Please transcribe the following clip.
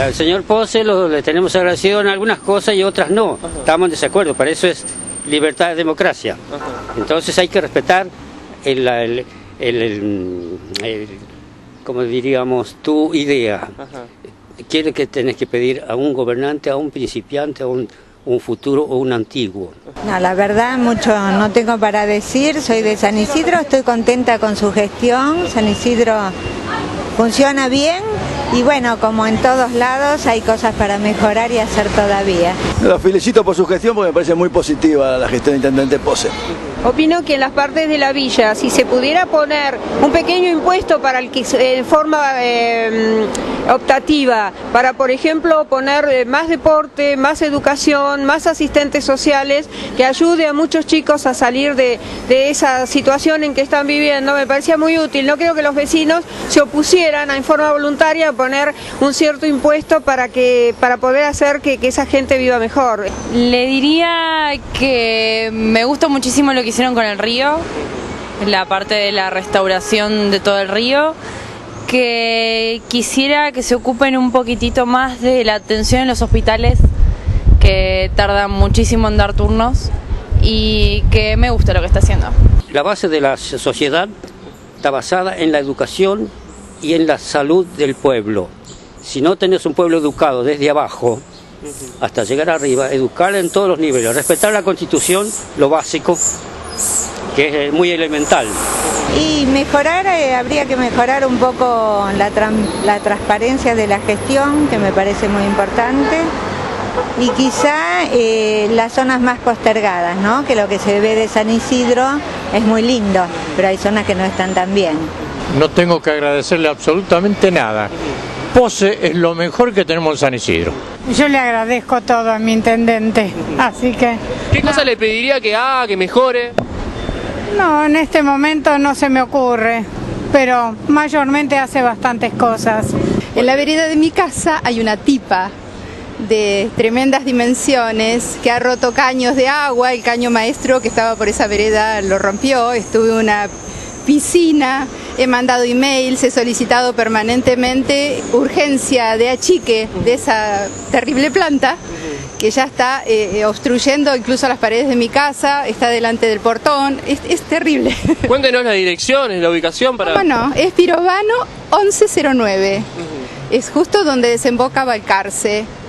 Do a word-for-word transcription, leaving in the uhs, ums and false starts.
Al señor Pose lo, le tenemos agradecido en algunas cosas y otras no. Ajá. Estamos en desacuerdo, para eso es libertad de democracia. Ajá. Entonces hay que respetar el, el, el, el, el como diríamos, tu idea. Ajá. Quiere que tenés que pedir a un gobernante, a un principiante, a un, un futuro o un antiguo. No, la verdad mucho no tengo para decir, soy de San Isidro, estoy contenta con su gestión, San Isidro funciona bien y bueno, como en todos lados hay cosas para mejorar y hacer todavía. Los felicito por su gestión porque me parece muy positiva la gestión del intendente Pose. Opino que en las partes de la villa, si se pudiera poner un pequeño impuesto para el que en forma eh, optativa, para por ejemplo poner más deporte, más educación, más asistentes sociales, que ayude a muchos chicos a salir de, de esa situación en que están viviendo, me parecía muy útil. No creo que los vecinos se opusieran en forma voluntaria a poner un cierto impuesto para, que, para poder hacer que, que esa gente viva mejor. Le diría que me gusta muchísimo lo que hicieron con el río, la parte de la restauración de todo el río, que quisiera que se ocupen un poquitito más de la atención en los hospitales, que tardan muchísimo en dar turnos, y que me gusta lo que está haciendo. La base de la sociedad está basada en la educación y en la salud del pueblo. Si no tenés un pueblo educado desde abajo hasta llegar arriba, educar en todos los niveles, respetar la Constitución, lo básico, que es muy elemental. Y mejorar, eh, habría que mejorar un poco la, la transparencia de la gestión, que me parece muy importante, y quizá eh, las zonas más postergadas, ¿no? Que lo que se ve de San Isidro es muy lindo, pero hay zonas que no están tan bien. No tengo que agradecerle absolutamente nada. Pose es lo mejor que tenemos en San Isidro. Yo le agradezco todo a mi intendente, así que... ¿Qué cosa le pediría que haga, que mejore? No, en este momento no se me ocurre, pero mayormente hace bastantes cosas. En la vereda de mi casa hay una tipa de tremendas dimensiones que ha roto caños de agua. El caño maestro que estaba por esa vereda lo rompió, estuve en una piscina, he mandado emails, he solicitado permanentemente urgencia de achique de esa terrible planta que ya está eh, obstruyendo incluso las paredes de mi casa, está delante del portón, es, es terrible. Cuéntenos la dirección, la ubicación para... Bueno, es Pirovano once cero nueve, uh-huh. Es justo donde desemboca Balcarce.